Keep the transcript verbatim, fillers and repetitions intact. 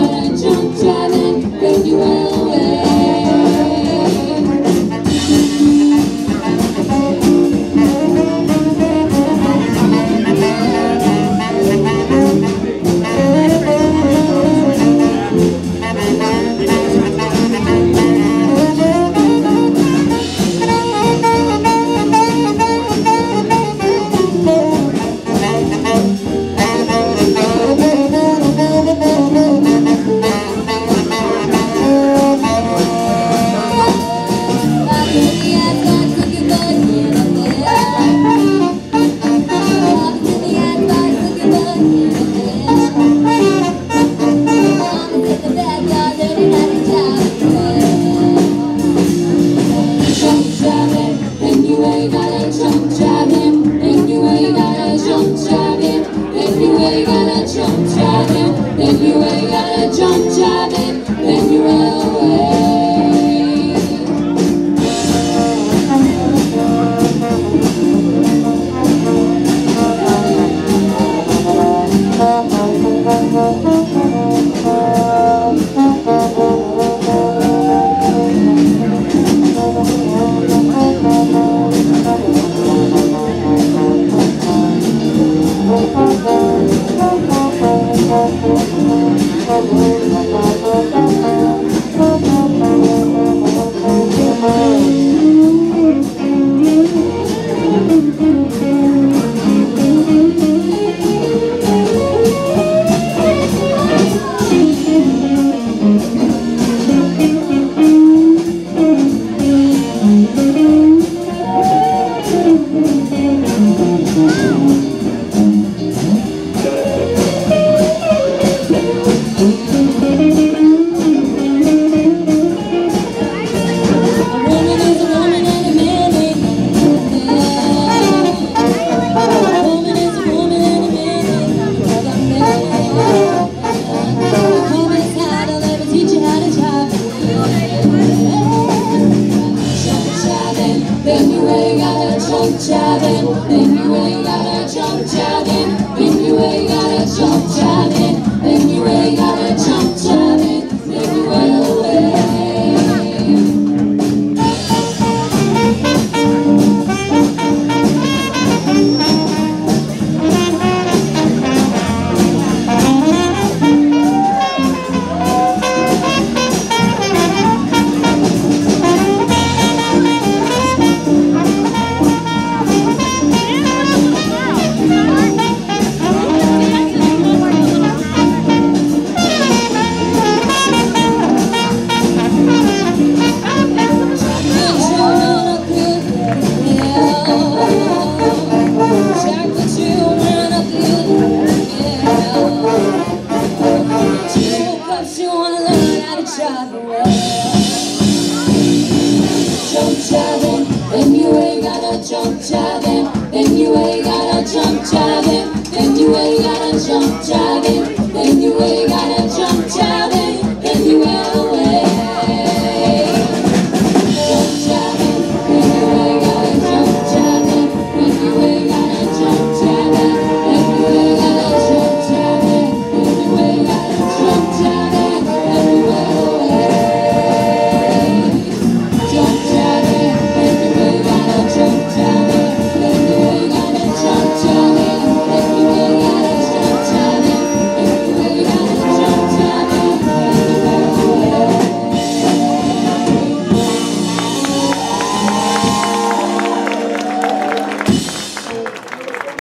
gotta jump, jiving, then you wail away. Then you ain't gotta jump, jiving, then you wail away. Then you ain't gotta jump, jiving, then you ain't gotta jump, jiving, then you ain't gotta jump, jiving, then you ain't gotta jump, jiving, then you wail away. You wanna learn how to drive away.